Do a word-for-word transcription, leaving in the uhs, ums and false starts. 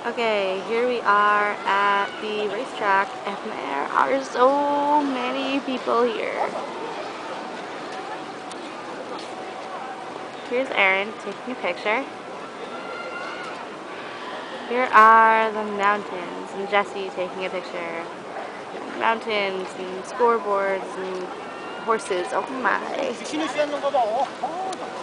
Okay, here we are at the racetrack, and there are so many people here. Here's Erin taking a picture. Here are the mountains, and Jesse taking a picture. Mountains and scoreboards and horses. Oh my.